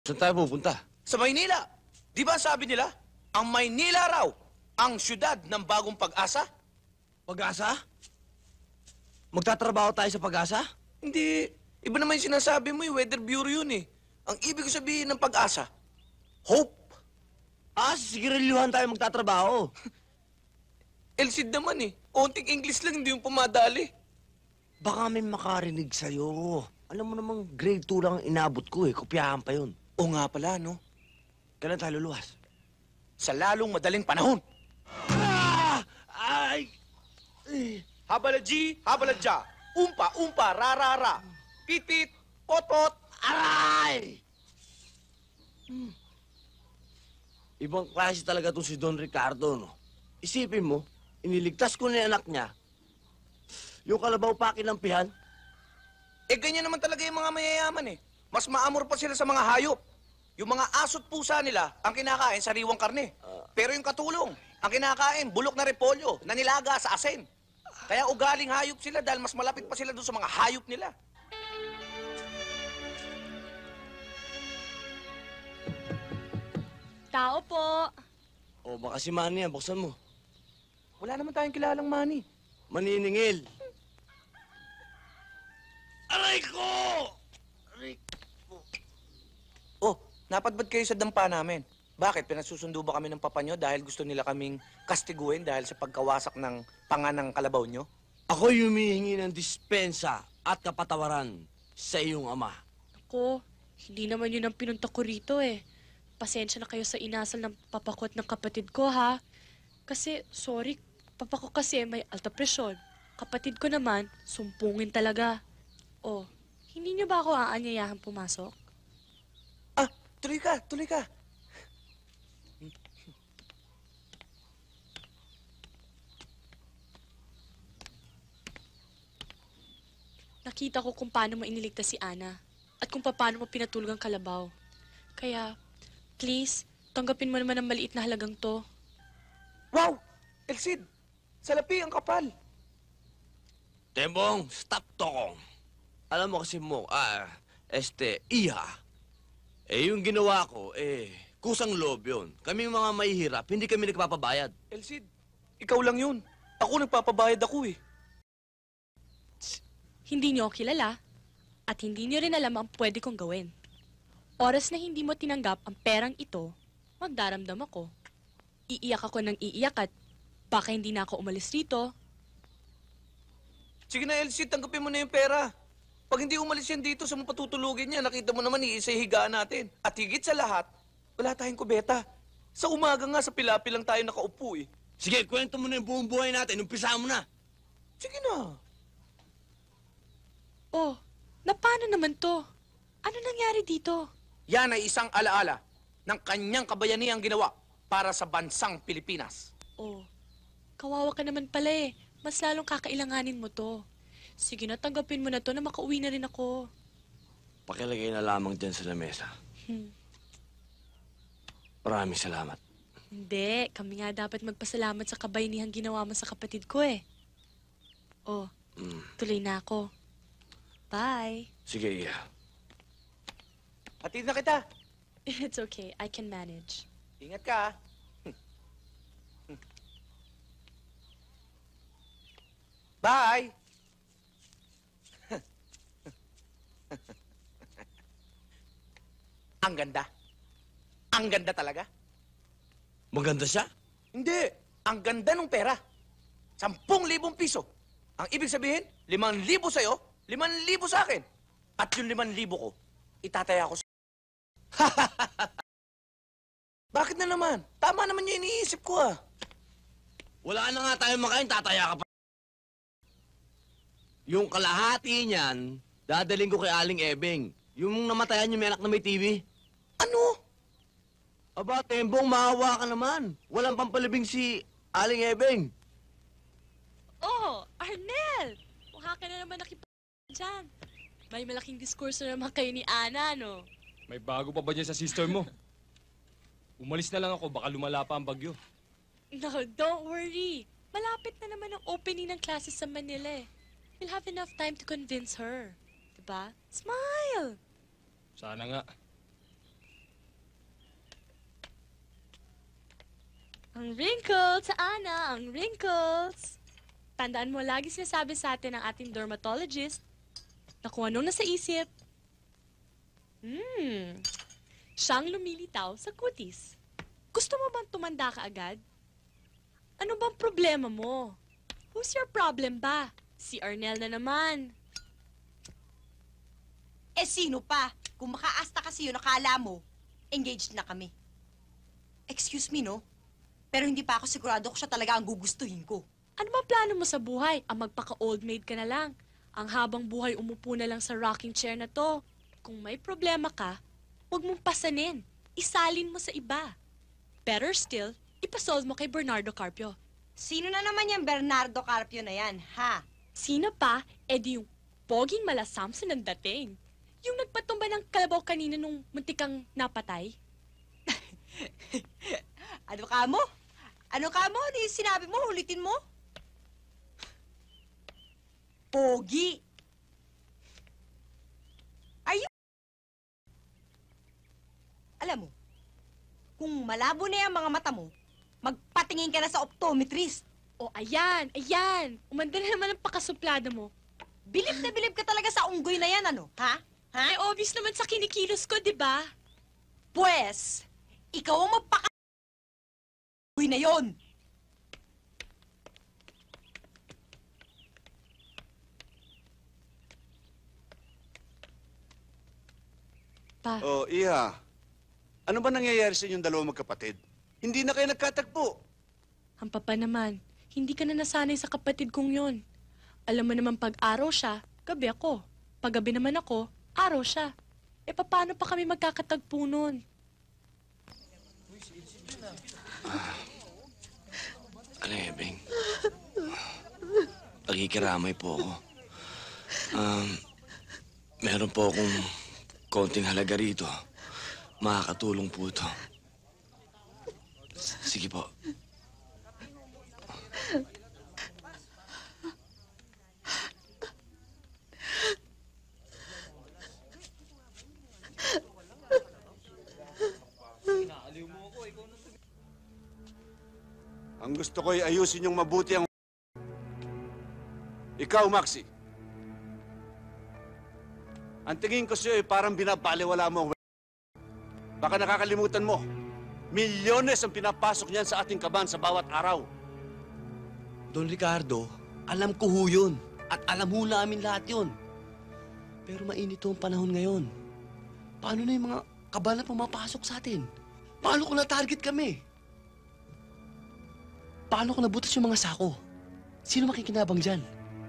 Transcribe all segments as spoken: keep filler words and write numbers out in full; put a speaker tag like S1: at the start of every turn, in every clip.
S1: Saan tayo pupunta?
S2: Sa Maynila. Di ba sabi nila, ang Maynila raw, ang syudad ng bagong pag-asa?
S1: Pag-asa? Magtatrabaho tayo sa pag-asa?
S2: Hindi. Iba naman yung sinasabi mo, yung weather bureau yun eh. Ang ibig sabihin ng pag-asa, hope.
S1: Ah, sigirilyuhan tayo magtatrabaho.
S2: Elsid naman eh. Konting English lang, hindi yung pumadali.
S1: Baka may makarinig sa'yo. Alam mo namang grade two lang ang inabot ko eh. Kopyahan pa yun.
S2: O nga pala, no?
S1: Kailan tayo luluwas?
S2: Sa lalong madaling panahon.
S1: Ah! Ay! Eh.
S2: Habala G, habala Dja. Umpa, umpa, rarara. Pit, pit, pot, pot.
S1: Aray! Hmm. Ibang klase talaga itong si Don Ricardo, no? Isipin mo, iniligtas ko na yung anak niya. Yung kalabaw pa kinampihan.
S2: Eh, ganyan naman talaga yung mga mayayaman eh. Mas maamor pa sila sa mga hayop. Yung mga aso't pusa nila, ang kinakain sariwang karne. Pero yung katulong, ang kinakain, bulok na repolyo, na nilaga sa asin. Kaya ugaling hayop sila dahil mas malapit pa sila doon sa mga hayop nila.
S3: Tao po.
S1: O baka si Manny yan, buksan mo.
S2: Wala naman tayong kilalang Manny.
S1: Maniningil. Aray ko! Aray ko.
S2: Oh, napadbad kayo sa dampa namin. Bakit? Pinasusundo ba kami ng papa nyo dahil gusto nila kaming kastiguin dahil sa pagkawasak ng panganang kalabaw nyo?
S1: Ako humihingi ng dispensa at kapatawaran sa iyong ama.
S3: Ako, hindi naman yun ang pinunta ko rito eh. Pasensya na kayo sa inasal ng papakot ng kapatid ko, ha? Kasi, sorry, papa ko kasi may alta presyon. Kapatid ko naman, sumpungin talaga. Oh, hindi niyo ba ako aanyayahan pumasok?
S2: Ah, tuloy ka, tuloy ka.
S3: Nakita ko kung paano mo iniligtas si Ana at kung paano mo pinatulog ang kalabaw. Kaya, please, tanggapin mo naman ang maliit na halagang to.
S2: Wow! Elsid! Salapi ang kapal!
S1: Tembong, stop tokong. Alam mo kasi mo, ah, este, iha. Eh, yung ginawa ko, eh, kusang loob yun. Kaming mga mahihirap, hindi kami nagpapabayad.
S2: Elsid, ikaw lang yun. Ako nagpapabayad ako eh.
S3: Hindi niyo ako kilala at hindi niyo rin alam ang pwede kong gawin. Oras na hindi mo tinanggap ang perang ito, magdaramdam ako. Iiyak ako ng iiyak at baka hindi na ako umalis rito.
S2: Sige na, Elsie, tanggapin mo na yung pera. Pag hindi umalis yan dito sa mga patutulugin niya, nakita mo naman iisa higaan natin. At higit sa lahat, wala tayong kubeta. Sa umaga nga, sa pilapi lang tayo nakaupo eh.
S1: Sige, kwento mo na yung buong buhay natin. Umpisa mo na.
S2: Sige na.
S3: Oh, na paano naman to? Ano nangyari dito?
S2: Yan ay isang alaala ng kanyang kabayaniang ginawa para sa bansang Pilipinas.
S3: Oh, kawawa ka naman pala eh. Mas lalong kakailanganin mo to. Sige na, tanggapin mo na to na makauwi na rin ako.
S1: Pakilagay na lamang dyan sa lamesa.
S3: Hmm.
S1: Maraming salamat.
S3: Hindi, kami nga dapat magpasalamat sa kabayanihan ginawa mo sa kapatid ko eh. Oh,
S1: Mm.
S3: tuloy na ako. Bye.
S1: Sige, iya.
S2: Hatid na kita.
S3: It's okay, I can manage.
S2: Ingat ka. ah. Bye! Ang ganda. Ang ganda talaga.
S1: Maganda siya?
S2: Hindi. Ang ganda ng pera. Sampung libong piso. Ang ibig sabihin, limang libo sa'yo, limang libo sa akin. At yung limang libo ko, itataya ko sa... Bakit na naman? Tama naman yung iniisip ko ah.
S1: Wala na nga tayo makain, tataya ka pa. Yung kalahati niyan, dadaling ko kay Aling Ebeng. Yung namatayan yung may anak na may T V.
S2: Ano?
S1: Aba, Tembong, maawa ka naman. Walang pampalibing si Aling Ebeng.
S3: Oh, Arnel! Mukha ka na naman nakip... dyan. May malaking diskurso naman kayo ni Ana, no?
S4: May bago pa ba dyan sa sister mo? Umalis na lang ako, baka lumala pa ang bagyo.
S3: No, don't worry. Malapit na naman ang opening ng classes sa Manila eh. We'll have enough time to convince her. Diba? Smile!
S4: Sana nga.
S3: Ang wrinkles, Ana, ang wrinkles. Tandaan mo, lagi sinasabi sa atin ng ating dermatologist na kung anong nasa isip, hmm, siyang lumilitaw sa kutis. Gusto mo bang tumanda ka agad? Ano bang problema mo? Who's your problem ba? Si Arnel na naman.
S5: Eh, sino pa? Kung makaasta kasi yun, akala mo, engaged na kami. Excuse me, no? Pero hindi pa ako sigurado kung siya talaga ang gugustuhin ko.
S3: Ano ba plano mo sa buhay? Ang magpaka-old maid ka na lang. Ang habang buhay umupo na lang sa rocking chair na to. Kung may problema ka, huwag mong pasanin. Isalin mo sa iba. Better still, ipasolve mo kay Bernardo Carpio.
S5: Sino na naman yung Bernardo Carpio na yan, ha?
S3: Sino pa? Eh di yung poging mala Samson ang dating. Yung nagpatumba ng kalabaw kanina nung muntikang napatay.
S5: Ano ka mo? Ano ka mo? Ano yung sinabi mo? Ulitin mo? Pogi. Are you... Alam mo, kung malabo na yung mga mata mo, magpatingin ka na sa optometrist.
S3: O ayan, ayan. Umanda na naman ang pakasuplada mo.
S5: Bilib na bilib ka talaga sa unggoy na yan, ano? Ha? Ha?
S3: Eh obvious naman sa kinikilos ko, di ba?
S5: Pues, ikaw ang magpaka... unggoy na yon.
S3: Pa,
S6: Oh, Iha. Ano ba nangyayari sa inyong dalawang magkapatid? Hindi na kayo nagkatagpo.
S3: ang papa naman, hindi ka na nasanay sa kapatid kong yon. Alam mo naman pag araw siya, gabi ako. Pag gabi naman ako, araw siya. E paano pa kami magkakatagpo nun?
S1: Ano eh, Beng? Nagikiramay po ako. Um, meron po akong konting halaga rito. Makakatulong po ito. S- Sige po.
S6: Ang gusto ko ay ayusin yung mabuti ang... Ikaw, Maxi. Ang tingin ko sa'yo ay parang binabaliwala mo ang... Baka nakakalimutan mo. Milyones ang pinapasok niyan sa ating kaban sa bawat araw.
S1: Don Ricardo, alam ko ho yun. At alam ho namin lahat yun. Pero mainit ho ang panahon ngayon. Paano na yung mga kabal na pumapasok sa atin? Paano kung na-target kami? Paano kung nabutas yung mga sako? Sino makikinabang dyan?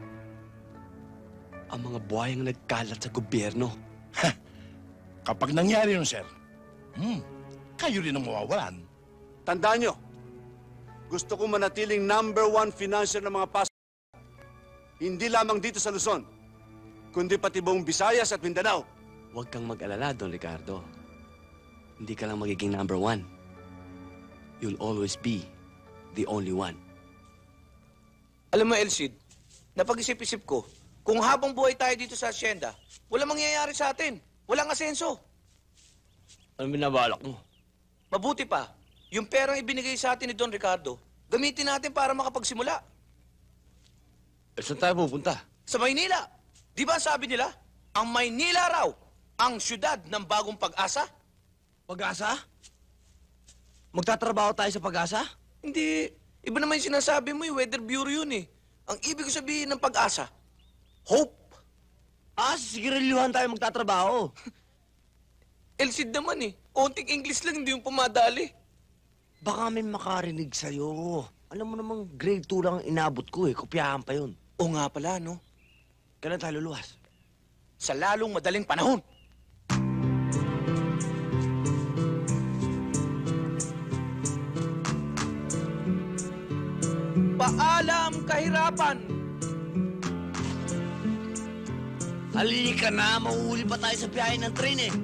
S1: Ang mga buhayang nagkalat sa gobyerno.
S7: Kapag nangyari yun, sir, hmm, kayo rin ang mawawalan.
S6: Tandaan nyo, gusto ko manatiling number one financier ng mga pasok. Hindi lamang dito sa Luzon, kundi pati buong Visayas at Mindanao.
S1: Huwag kang mag-alala, Don Ricardo. Hindi ka lang magiging number one. You'll always be the only one.
S2: Alam mo, Elsid, napag-isip-isip ko, kung habang buhay tayo dito sa asyenda, walang mangyayari sa atin. Walang asenso.
S1: Ano binabalak mo?
S2: Mabuti pa, yung perang ibinigay sa atin ni Don Ricardo, gamitin natin para makapagsimula.
S1: Eh, saan tayo pupunta?
S2: Sa Maynila. Di ba sabi nila, ang Maynila raw, ang syudad ng bagong pag-asa?
S1: Pag-asa? Magtatrabaho tayo sa pag-asa?
S2: Hindi. Iba naman yung sinasabi mo, yung weather bureau yun eh. Ang ibig sabihin ng pag-asa, hope.
S1: Ah, sigirilyuhan tayo magtatrabaho.
S2: Elsid naman eh. Konting English lang, hindi yung pumadali.
S1: Baka may makarinig sa'yo. Alam mo namang grade two lang ang inabot ko eh. Kopyahan pa yun.
S2: O nga pala, no?
S1: Kailan tayo luluwas?
S2: Sa lalong madaling panahon. Paalam kahirapan.
S1: Halika na, mauuli pa tayo sa biyahe ng train eh.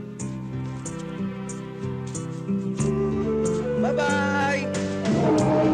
S2: Bye-bye!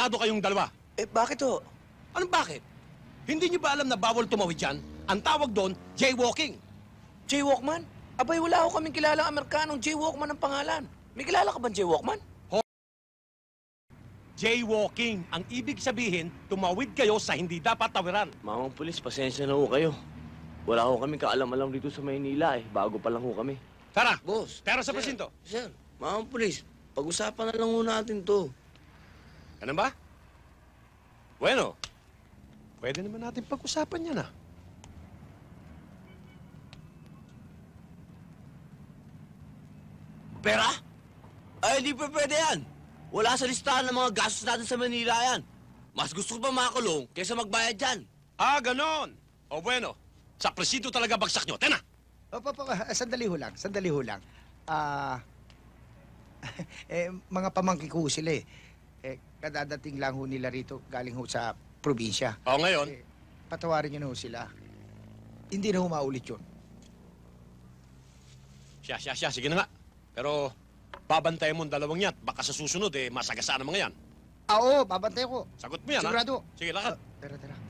S8: tarantado kayong dalawa.
S2: Eh, bakit ho?
S8: Anong bakit? Hindi niyo ba alam na bawal tumawid dyan? Ang tawag doon, jaywalking.
S2: Jaywalkman? Abay, wala ho kaming kilalang Amerikanong Jaywalkman ang pangalan. May kilala ka bang Jaywalkman?
S8: Jaywalking. Ang ibig sabihin, tumawid kayo sa hindi dapat tawiran.
S1: Mamang pulis, pasensya na ho kayo. Wala ho kami kaalam-alam dito sa Maynila eh. Bago pa lang ho kami.
S8: Tara,
S1: Boss.
S8: tara sa
S1: Sir,
S8: presinto.
S1: Sir, mamang pulis, pag-usapan na lang ho natin to.
S8: Ganun ba? Bueno, pwede naman natin pag-usapan yan, ah.
S1: Pera? Ay, di pa pwede yan. Wala sa listahan ng mga gastos natin sa Manila yan. Mas gusto ko pa makakulong kaysa magbayad dyan.
S8: Ah, ganon. O bueno, sa presinto talaga bagsak nyo. Tena!
S9: Opo, opo, ah, sandali ho lang, sandali ho lang. Ah, eh, mga pamangkin ko ho sila eh. Eh, kadadating lang ho nila rito, galing ho sa probinsya.
S8: O ngayon,
S9: Eh, patawarin niyo na ho sila. Hindi na ho maulit yun.
S8: siya, siya, siya, sige na nga. Pero, babantayan mo ang dalawang yan. Baka sa susunod, eh, masagasaan ang mga yan.
S9: Ah, oo, babantay ko.
S8: Sagot mo yan,
S9: Sigurado.
S8: ha? Sige, lakad.
S9: Ah, tara, tara.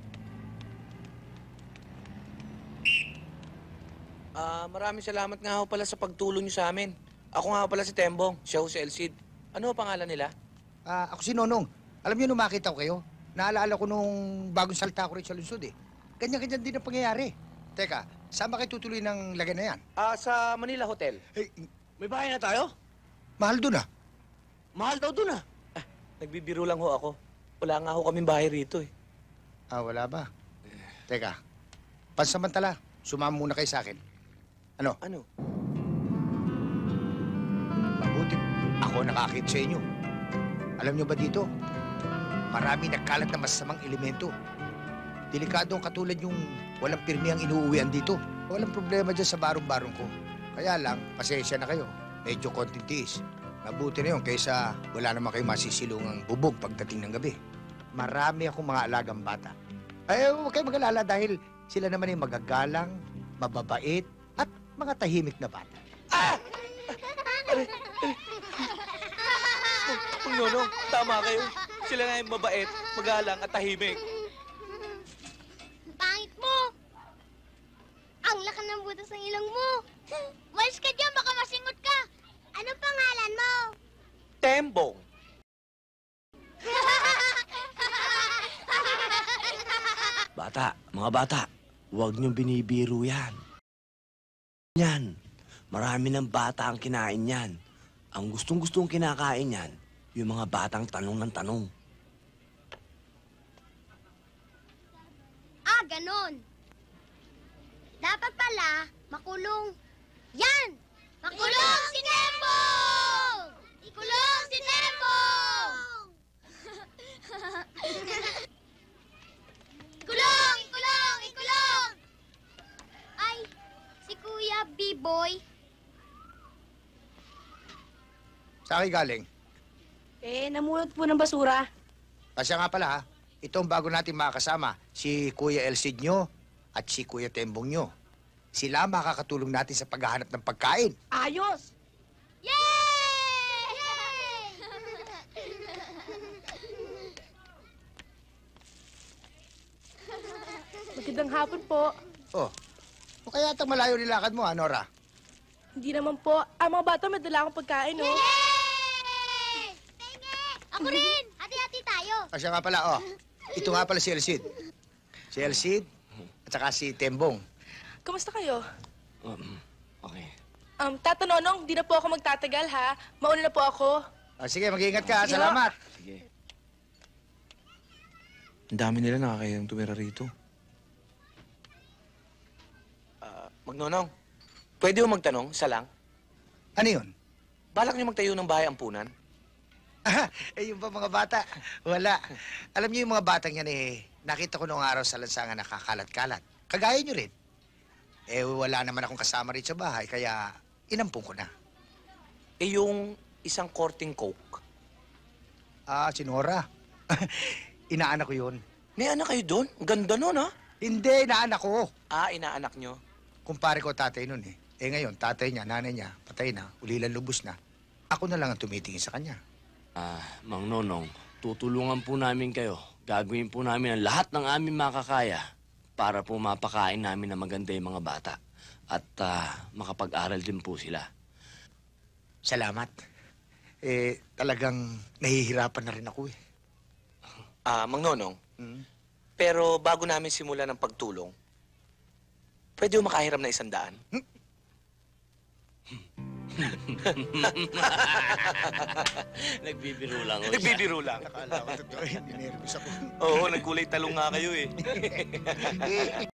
S2: Ah, maraming salamat nga ho pala sa pagtulong niyo sa amin. Ako nga ho pala si Tembong, siya ho si Elcid. Ano ho pangalan nila?
S9: Ah, ako si Nonong. Alam niyo, nung makita ko kayo, naalala ko nung bagong salta ko rin sa lungsod eh. Ganyan-ganyan din ang pangyayari. Teka, saan ba kayo tutuloy ng lagay na yan?
S2: Ah, sa Manila Hotel.
S9: Eh,
S1: May bahay na tayo?
S9: mahal doon ah.
S1: Mahal daw dun ah.
S2: Ah, nagbibiro lang ho ako. Wala nga ho kaming bahay rito eh.
S9: Ah, wala ba? Teka, pansamantala, sumama muna kayo sa akin. Ano?
S2: Ano?
S9: Mabuti, ako nakakit sa inyo. Alam nyo ba dito? Marami nagkalat na masasamang elemento. Delikado ang katulad yung walang pirmi ang inuuwian dito. Walang problema dyan sa barong-barong ko. Kaya lang, pasensya na kayo. Medyo konting tiis. Mabuti na yun kaysa wala naman kayo masisilungang bubog pagdating ng gabi. Marami akong mga alagang bata. Ay, huwag kayo mag-alala dahil sila naman ay magagalang, mababait, at mga tahimik na bata.
S2: Kung Nonong, tama kayo. Sila nga yung mabait, magalang at tahimik.
S10: Pangit mo! Ang laki ng butas ng ilong mo! Walis ka dyan, baka masingot ka! Anong pangalan mo?
S2: Tembong.
S1: Bata, mga bata, huwag niyong binibiro yan. Yan, marami ng bata ang kinain yan. Ang gustong-gustong kinakain yan, yung mga batang tanong ng tanong.
S10: Ah, ganon. Dapat pala, makulong. Yan! Makulong si Tembong! Ikulong si Tembong! Ikulong! Ikulong! Ikulong! Ay, si Kuya B-Boy.
S9: Sa akin galing.
S3: Eh, namulot po ng basura.
S9: Pasya nga pala ha, ito ang bago natin makakasama, si Kuya Elcid nyo at si Kuya Tembong nyo. Sila makakatulong natin sa paghahanap ng pagkain.
S3: Ayos!
S10: Yay!
S3: Magandang hapon po.
S9: Oh, o kaya atang malayo nilakad mo, ha, Nora?
S3: Hindi naman po. Ang mga bata may dala akong pagkain, oh.
S10: Yay! Tenge! Ako rin! Hati-hati tayo.
S9: Pasya nga pala, oh. Ito nga pala si Elcid. Si Elcid at saka si Tembong.
S3: Kamusta kayo?
S1: Um, okay.
S3: Um, Tata Nonong, di na po ako magtatagal, ha? Mauna na po ako.
S9: Ah, sige, mag-iingat ka.
S3: Sige,
S9: Salamat.
S1: Sige.
S11: Ang dami nila nakakayang tumira rito.
S2: Ah, Magnonong, pwede ho magtanong, isa lang?
S9: Ano yun?
S2: Balak niyo magtayo ng bahay ampunan?
S9: Ah, eh, yung pa mga bata. Wala. Alam niyo yung mga batang yan eh, nakita ko noong araw sa lansangan nakakalat-kalat. Kagaya niyo rin. Eh, wala naman akong kasama rin sa bahay, kaya inampun ko na.
S2: Eh, yung isang korting coke.
S9: Ah, si Nora. Inaanak ko yun.
S2: May anak kayo doon? Ang ganda nun, ha?
S9: Hindi, inaanak ko.
S2: Ah, inaanak nyo.
S9: Kumpare ko tatay nun eh. Eh ngayon, tatay niya, nanay niya, patay na, ulilan lubos na. Ako na lang ang tumitingin sa kanya.
S1: Ah, Mang Nonong, tutulungan po namin kayo. Gagawin po namin ang lahat ng aming makakaya para po mapakain namin na maganda yung mga bata. At ah, makapag-aral din po sila.
S9: Salamat. Eh, talagang nahihirapan na rin ako eh.
S2: Ah, Mang Nonong,
S9: Hmm?
S2: pero bago namin simulan ng pagtulong, pwede mo makahiram na isang daan?
S1: Nagbibiro lang. ho siya.
S2: Nagbibiro lang.
S9: Akala ko totoo, hindi nervous ako.
S2: Oo, nagkulay talong nga kayo eh.